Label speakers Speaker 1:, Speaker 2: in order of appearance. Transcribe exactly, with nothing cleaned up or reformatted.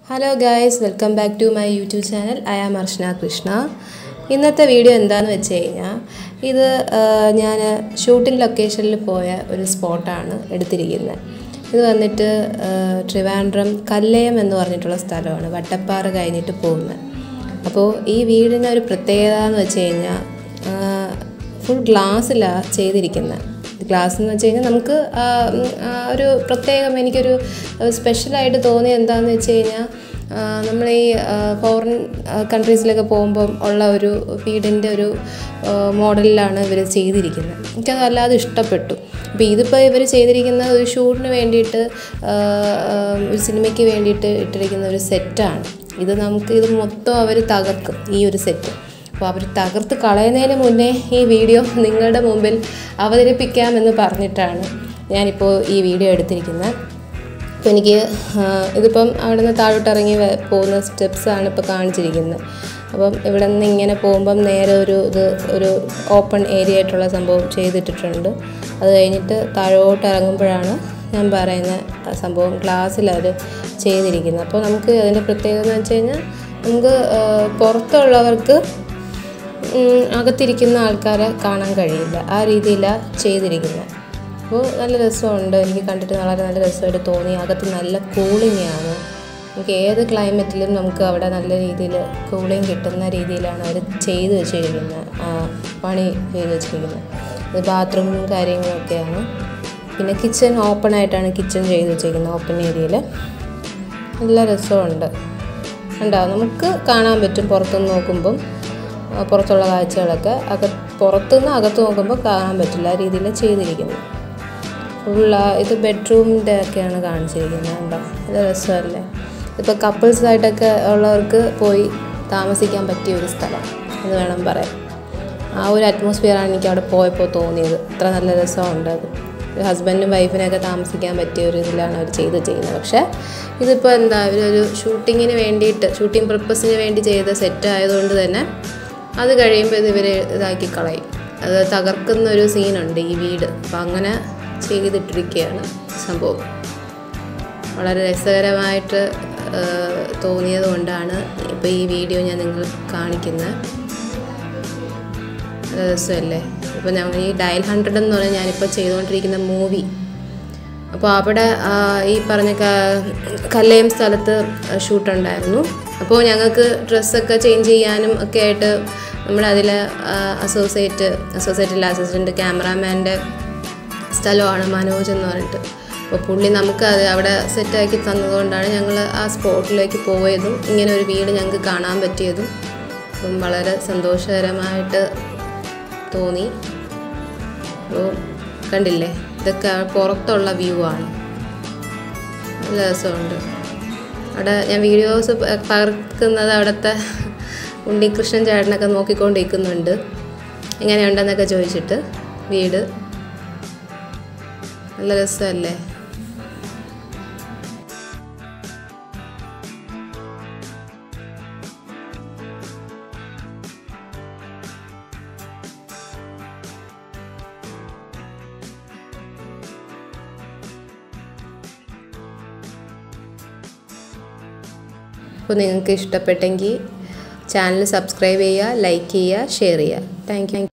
Speaker 1: Hello guys, welcome back to my YouTube channel. I am Arshna Krishna. ഇന്നത്തെ video എന്താണെന്ന് വെച്ച് കഴിഞ്ഞാൽ ഇത് ഞാൻ ഷൂട്ടിംഗ് ലൊക്കേഷനിൽ പോയ ഒരു സ്പോട്ടാണ് എടുത്തിരിക്കുന്നത്. ഇത് വന്നിട്ട് ട്രിവാൻഡ്രം കല്ലയം എന്ന് പറഞ്ഞിട്ടുള്ള സ്ഥലമാണ്. വട്ടപ്പാറ കഴിഞ്ഞിട്ട് പോകുന്നത്. അപ്പോൾ ഈ വീടിന് ഒരു പ്രത്യേകത എന്ന് വെച്ച് കഴിഞ്ഞാൽ ഫുൾ ഗ്ലാസ്സിലാണ് ചെയ്തിരിക്കുന്നത്. ഗ്ലാസ് എന്ന് വെച്ച് കഴിഞ്ഞാൽ നമുക്ക് ഒരു പ്രത്യേകം എനിക്കൊരു സ്പെഷ്യലായിട്ട് തോന്നിയത് എന്താണെന്ന് വെച്ച് കഴിഞ്ഞാൽ നമ്മൾ ഈ ഫോറിൻ കൺട്രീസിലൊക്കെ പോകുമ്പം ഉള്ള ഒരു വീടിൻ്റെ ഒരു മോഡലിലാണ് ഇവർ ചെയ്തിരിക്കുന്നത്. എനിക്കത് അല്ലാതെ ഇഷ്ടപ്പെട്ടു. അപ്പോൾ ഇതിപ്പോൾ ഇവർ ചെയ്തിരിക്കുന്ന ഒരു ഷൂട്ടിന് വേണ്ടിയിട്ട് ഒരു സിനിമയ്ക്ക് വേണ്ടിയിട്ട് ഇട്ടിരിക്കുന്ന ഒരു സെറ്റാണ്. ഇത് നമുക്ക് ഇത് മൊത്തം അവർ തകർക്കും ഈ ഒരു സെറ്റ്. അപ്പോൾ അവർ തകർത്ത് കളയുന്നതിന് മുന്നേ ഈ വീഡിയോ നിങ്ങളുടെ മുമ്പിൽ അവതരിപ്പിക്കാമെന്ന് പറഞ്ഞിട്ടാണ് ഞാനിപ്പോൾ ഈ വീഡിയോ എടുത്തിരിക്കുന്നത്. അപ്പോൾ എനിക്ക് ഇതിപ്പം അവിടെ നിന്ന് താഴോട്ടിറങ്ങി പോകുന്ന സ്റ്റെപ്സാണ് ഇപ്പോൾ കാണിച്ചിരിക്കുന്നത്. അപ്പം ഇവിടെ നിന്ന് ഇങ്ങനെ പോകുമ്പം നേരെ ഒരു ഇത് ഒരു ഓപ്പൺ ഏരിയ ആയിട്ടുള്ള സംഭവം ചെയ്തിട്ടിട്ടുണ്ട്. അത് കഴിഞ്ഞിട്ട് താഴോട്ട് ഇറങ്ങുമ്പോഴാണ് ഞാൻ പറയുന്ന സംഭവം ഗ്ലാസ്സിലവർ ചെയ്തിരിക്കുന്നത്. അപ്പോൾ നമുക്ക് അതിൻ്റെ പ്രത്യേകത എന്ന് വെച്ച് കഴിഞ്ഞാൽ നമുക്ക് പുറത്തുള്ളവർക്ക് അകത്തിരിക്കുന്ന ആൾക്കാരെ കാണാൻ കഴിയില്ല. ആ രീതിയിലാണ് ചെയ്തിരിക്കുന്നത്. അപ്പോൾ നല്ല രസമുണ്ട്. എനിക്ക് കണ്ടിട്ട് വളരെ നല്ല രസമായിട്ട് തോന്നി. അകത്ത് നല്ല കൂളിങ്ങാണ്. നമുക്ക് ഏത് ക്ലൈമറ്റിലും നമുക്ക് അവിടെ നല്ല രീതിയിൽ കൂളിങ് കിട്ടുന്ന രീതിയിലാണ് അവർ ചെയ്ത് വെച്ചിരിക്കുന്നത്, പണി ചെയ്ത് വെച്ചിരിക്കുന്നത്. ഇത് ബാത്റൂമും കാര്യങ്ങളൊക്കെയാണ്. പിന്നെ കിച്ചൺ ഓപ്പൺ ആയിട്ടാണ് കിച്ചൺ ചെയ്ത് വെച്ചിരിക്കുന്നത്. ഓപ്പൺ ഏരിയയിൽ നല്ല രസമുണ്ട്. ഉണ്ടാവും, നമുക്ക് കാണാൻ പറ്റും. പുറത്തുനിന്ന് നോക്കുമ്പം പുറത്തുള്ള കാഴ്ചകളൊക്കെ അക പുറത്തുനിന്ന് അകത്ത് നോക്കുമ്പോൾ കാണാൻ പറ്റില്ല. ആ രീതിയിൽ ചെയ്തിരിക്കുന്നത്. ഫുള്ള ഇത് ബെഡ്റൂമിൻ്റെ ഒക്കെയാണ് കാണിച്ചിരിക്കുന്നത്. ഉണ്ടോ, നല്ല രസമല്ലേ? ഇപ്പോൾ കപ്പിൾസായിട്ടൊക്കെ ഉള്ളവർക്ക് പോയി താമസിക്കാൻ പറ്റിയ ഒരു സ്ഥലം എന്ന് വേണം പറയാം. ആ ഒരു അറ്റ്മോസ്ഫിയറാണ് എനിക്ക് അവിടെ പോയപ്പോൾ തോന്നിയത്. അത്ര നല്ല രസമുണ്ട്. അത് ഒരു ഹസ്ബൻഡും വൈഫിനൊക്കെ താമസിക്കാൻ പറ്റിയ ഒരു ഇതിലാണ് അവർ ചെയ്ത് ചെയ്യുന്നത്. പക്ഷേ ഇതിപ്പോൾ എന്താ ഒരു ഷൂട്ടിങ്ങിന് വേണ്ടിയിട്ട് ഷൂട്ടിംഗ് പർപ്പസിന് വേണ്ടി ചെയ്ത സെറ്റ് ആയതുകൊണ്ട് തന്നെ അത് കഴിയുമ്പോൾ ഇത് ഇവർ ഇതാക്കി കളയും. അത് തകർക്കുന്ന ഒരു സീനുണ്ട് ഈ വീട്. അപ്പം അങ്ങനെ ചെയ്തിട്ടിരിക്കുകയാണ് സംഭവം. വളരെ രസകരമായിട്ട് തോന്നിയത് കൊണ്ടാണ് ഇപ്പോൾ ഈ വീഡിയോ ഞാൻ നിങ്ങൾ കാണിക്കുന്നത്. രസമല്ലേ? ഇപ്പോൾ ഞങ്ങൾ ഈ ഡയൽ ഹൺഡ്രഡ് എന്ന് പറഞ്ഞാൽ ഞാനിപ്പോൾ ചെയ്തുകൊണ്ടിരിക്കുന്ന മൂവി. അപ്പോൾ അവിടെ ഈ പറഞ്ഞ കല്ലയം സ്ഥലത്ത് ഷൂട്ടുണ്ടായിരുന്നു. അപ്പോൾ ഞങ്ങൾക്ക് ഡ്രസ്സൊക്കെ ചേഞ്ച് ചെയ്യാനും ഒക്കെ ആയിട്ട് നമ്മുടെ അതിൽ അസോസിയേറ്റ് അസോസിയേറ്റിലെ അസിസ്റ്റൻറ്റ് ക്യാമറാമാൻ്റെ സ്ഥലമാണ് മനോജ് എന്ന് പറഞ്ഞിട്ട്. അപ്പോൾ പുള്ളി നമുക്ക് അത് അവിടെ സെറ്റാക്കി തന്നതുകൊണ്ടാണ് ഞങ്ങൾ ആ സ്പോട്ടിലേക്ക് പോയതും ഇങ്ങനെ ഒരു വീട് ഞങ്ങൾക്ക് കാണാൻ പറ്റിയതും. അപ്പം വളരെ സന്തോഷകരമായിട്ട് തോന്നി. അപ്പോൾ കണ്ടില്ലേ, ഇതൊക്കെ പുറത്തുള്ള വ്യൂ ആണ്. നല്ല രസമുണ്ട്. അവിടെ ഞാൻ വീഡിയോസ് പകർക്കുന്നത് അവിടുത്തെ ഉണ്ണികൃഷ്ണൻ ചേട്ടനൊക്കെ നോക്കിക്കൊണ്ടിരിക്കുന്നുണ്ട് എങ്ങനെയുണ്ടെന്നൊക്കെ ചോദിച്ചിട്ട്. വീട് നല്ല രസമല്ലേ? അപ്പോൾ നിങ്ങൾക്ക് ഇഷ്ടപ്പെട്ടെങ്കിൽ ചാനൽ സബ്സ്ക്രൈബ് ചെയ്യുക, ലൈക്ക് ചെയ്യുക, ഷെയർ ചെയ്യുക. Thank U.